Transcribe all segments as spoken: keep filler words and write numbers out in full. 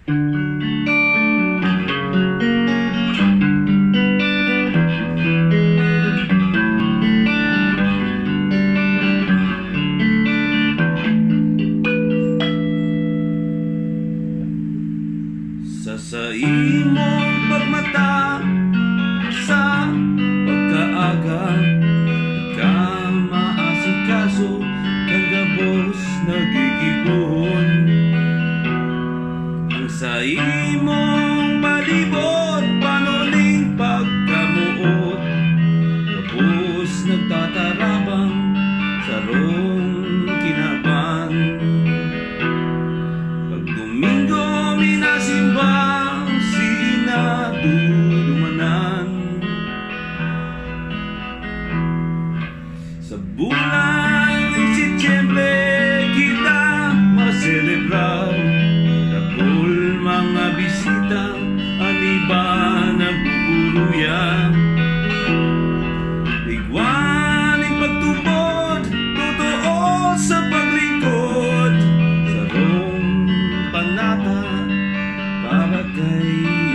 Sa imong pagmata sa pagkaaga, ka maasikaso kang gabos nagigibon. Ang sa imong palibot panuling pagkamuot, gabos nagtatarabang sarong kinaban. Pag Domingo minasimba dumanan sa bulan ng Setyembre, kita maselebrar. Dakol mga bisita, ang iba nagbuburuya. Ligwaning pagtubod, totoo sa paglingkod. Sarong panata para kay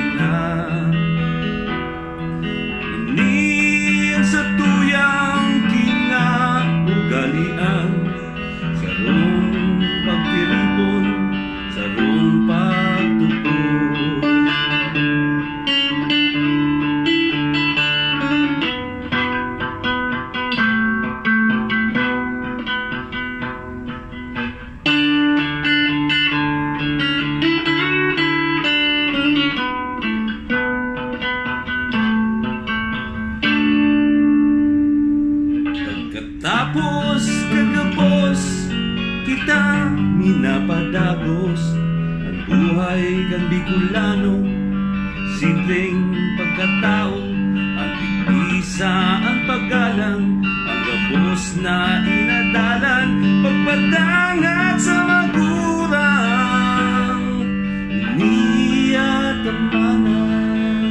sa tuyang kinaugalian, sarong pagtiripon, sarong pagtupod. Tapos kagapos kita minapadagos, ang buhay kang Bicolano, simpleng pagkatao, ang bigtisa, ang paggalang, ang gabos na inadalan, pagpadangat sa magulang, niya tamanan.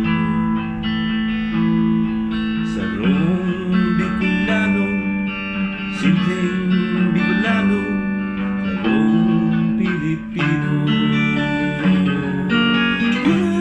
Sarong Bicolano, simpleng Bicolano, sarong Pilipino.